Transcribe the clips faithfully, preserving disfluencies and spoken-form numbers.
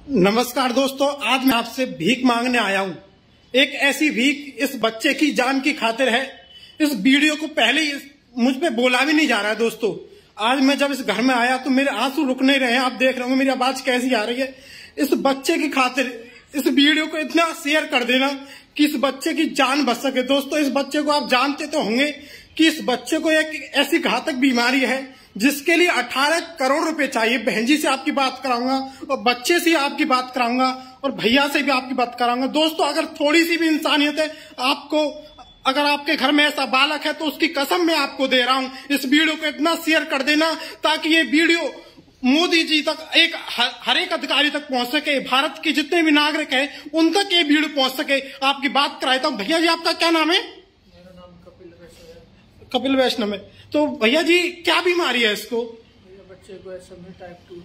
नमस्कार दोस्तों, आज मैं आपसे भीख मांगने आया हूं। एक ऐसी भीख इस बच्चे की जान की खातिर है। इस वीडियो को पहले ही मुझ पे बोला भी नहीं जा रहा है। दोस्तों, आज मैं जब इस घर में आया तो मेरे आंसू रुक नहीं रहे हैं। आप देख रहे होंगे मेरी आवाज कैसी आ रही है। इस बच्चे की खातिर इस वीडियो को इतना शेयर कर देना कि इस बच्चे की जान बच सके। दोस्तों, इस बच्चे को आप जानते तो होंगे कि इस बच्चे को एक ऐसी घातक बीमारी है जिसके लिए अठारह करोड़ रुपए चाहिए। बहन जी से आपकी बात कराऊंगा और बच्चे से आपकी बात कराऊंगा और भैया से भी आपकी बात कराऊंगा। दोस्तों, अगर थोड़ी सी भी इंसानियत है आपको, अगर आपके घर में ऐसा बालक है तो उसकी कसम मैं आपको दे रहा हूं, इस वीडियो को इतना शेयर कर देना ताकि ये वीडियो मोदी जी तक, एक हर एक अधिकारी तक पहुंच सके। भारत के जितने भी नागरिक हैं उन तक ये वीडियो पहुंच सके। आपकी बात कराई तो भैया जी, आपका क्या नाम है? मेरा नाम कपिल वैष्णव है। कपिल वैष्णव है। तो भैया जी, क्या बीमारी है इसको? भैया बच्चे को S M A type two.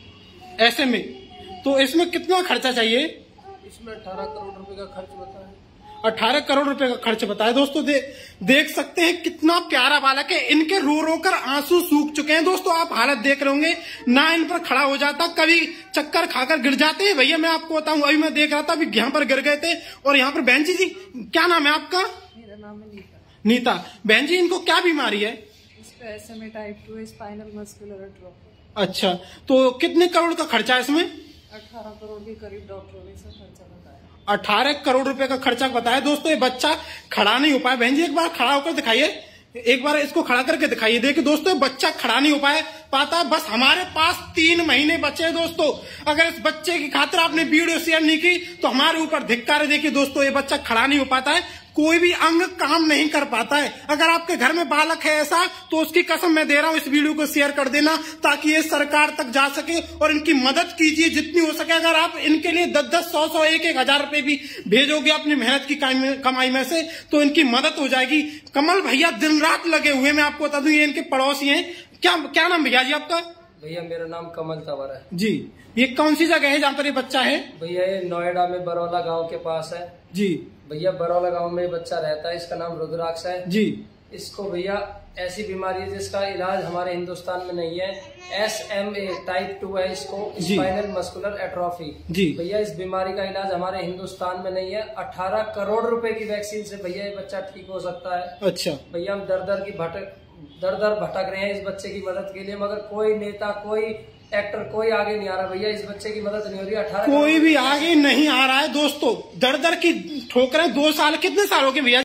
ऐसे में तो इसमें कितना खर्चा चाहिए? इसमें अठारह करोड़ रुपए का खर्च बताया। अठारह करोड़ रुपए का खर्च बताया। दोस्तों, दे, देख सकते हैं कितना प्यारा बालक है। इनके रो रो कर आंसू सूख चुके हैं। दोस्तों, आप हालत देख रहे होंगे, ना इन पर खड़ा हो जाता, कभी चक्कर खाकर गिर जाते हैं। भैया मैं आपको बताऊं, अभी मैं देख रहा था, अभी यहाँ पर गिर गए थे। और यहाँ पर बहन जी, जी क्या नाम है आपका? मेरा नाम है नीता। नीता। बहन जी, इनको क्या बीमारी है? इसका S M A type two, spinal muscular atrophy. अच्छा, तो कितने करोड़ का खर्चा है इसमें? अठारह करोड़ के करीब डॉक्टरों ने इसका खर्चा बताया। अठारह करोड़ रुपए का खर्चा बताया। दोस्तों, ये बच्चा खड़ा नहीं हो पाया। बहन जी, एक बार खड़ा होकर दिखाइए, एक बार इसको खड़ा करके दिखाइए। देखिए दोस्तों, बच्चा खड़ा नहीं हो पाया पाता। बस हमारे पास तीन महीने बचे हैं। दोस्तों, अगर इस बच्चे की खातिर आपने वीडियो शेयर नहीं की तो हमारे ऊपर धिक्कार है। देखिए दोस्तों, ये बच्चा खड़ा नहीं हो पाता है, कोई भी अंग काम नहीं कर पाता है। अगर आपके घर में बालक है ऐसा, तो उसकी कसम मैं दे रहा हूं, इस वीडियो को शेयर कर देना ताकि ये सरकार तक जा सके और इनकी मदद कीजिए जितनी हो सके। अगर आप इनके लिए दस दस सौ सौ एक एक हजार रुपए भी भेजोगे अपनी मेहनत की कमाई में से, तो इनकी मदद हो जाएगी। कमल भैया दिन रात लगे हुए, मैं आपको बता दूं, ये इनके पड़ोसी हैं। क्या क्या नाम भैया जी आपका? भैया मेरा नाम कमल तंवर है जी। ये कौन सी जगह है जहाँ पर ये बच्चा है? भैया ये नोएडा में बरौला गांव के पास है। जी भैया बरौला गांव में बच्चा रहता है, इसका नाम रुद्राक्ष है जी। इसको भैया ऐसी बीमारी है जिसका इलाज हमारे हिंदुस्तान में नहीं है। S M A type two है इसको, स्पाइनल मस्कुलर एट्रोफी। जी भैया, इस बीमारी का इलाज हमारे हिंदुस्तान में नहीं है। अठारह करोड़ रुपए की वैक्सीन से भैया ये बच्चा ठीक हो सकता है। अच्छा भैया, हम दर दर की भटक दर दर भटक रहे हैं इस बच्चे की मदद के लिए, मगर कोई नेता, कोई एक्टर, कोई आगे नहीं आ रहा। भैया इस बच्चे की मदद नहीं हो रही। अठारह कोई भी आगे नहीं आ रहा है। दोस्तों, दर दर की ठोकरें, दो साल कितने साल हो गए भैया?